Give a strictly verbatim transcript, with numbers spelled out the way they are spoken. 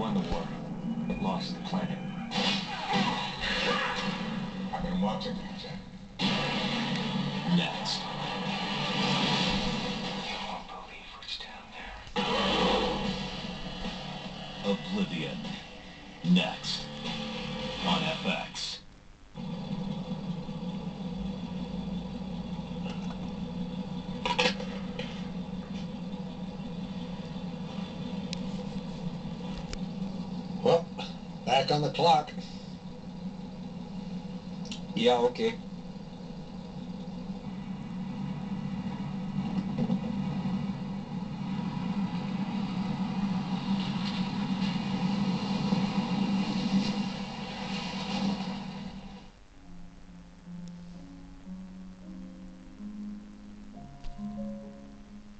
won the war, but lost the planet. I've been watching you, Jack. Next. You won't believe what's down there. Oblivion. Next. On F X. Well, back on the clock. Yeah, okay.